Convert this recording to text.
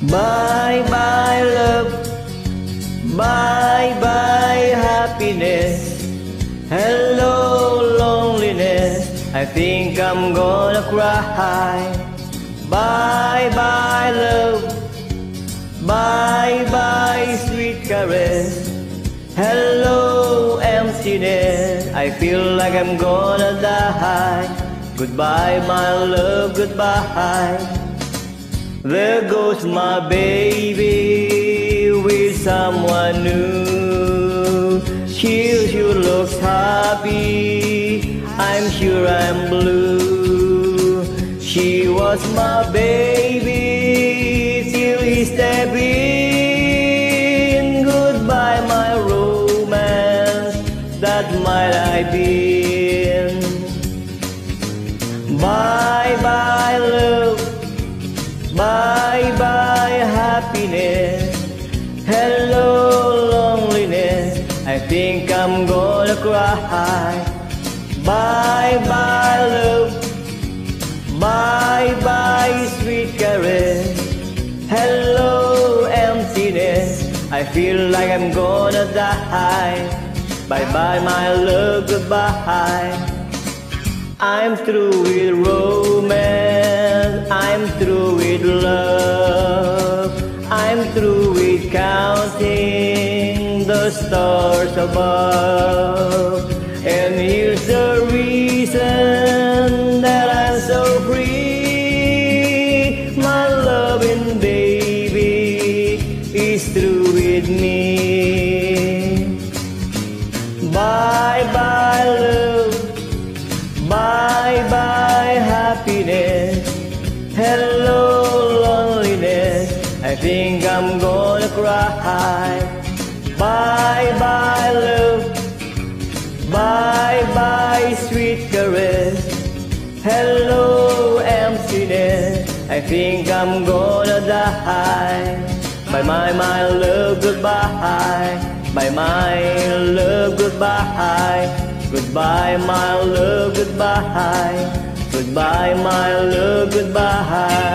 Bye bye love, bye bye happiness, hello loneliness, I think I'm gonna cry. Bye bye love, bye bye sweet caress, hello emptiness, I feel like I'm gonna die. Goodbye my love, goodbye. There goes my baby with someone new. She sure looks happy, I'm sure I'm blue. She was my baby till he stepped in. Goodbye my romance, that might I been. Bye bye love, bye bye happiness, hello loneliness, I think I'm gonna cry. Bye bye love, bye bye sweet caress, hello emptiness, I feel like I'm gonna die. Bye bye my love, goodbye. I'm through with romance, I'm through with love, I'm through with counting the stars above. And here's the reason that I'm so free. My loving baby is through with me. Bye bye love, bye bye happiness, hello loneliness, I think I'm gonna cry. Bye bye love, bye bye sweet caress, hello emptiness, I think I'm gonna die. Bye my love, goodbye. Bye my love, goodbye. Goodbye my love, goodbye. Goodbye my love, goodbye.